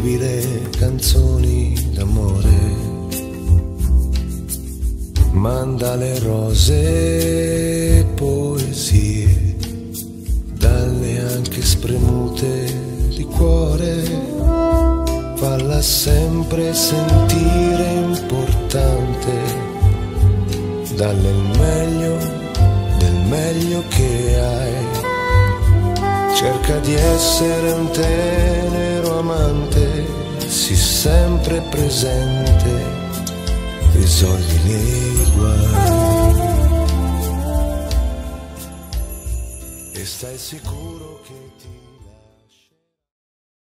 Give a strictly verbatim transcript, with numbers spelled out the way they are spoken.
scrivile canzoni d'amore, manda le rose e poesie, dalle anche spremute di cuore, falla sempre sentire importante, dalle il meglio del meglio che hai, cerca di essere un tenero amante, sii sempre presente, risolvi i guai e stai sicuro.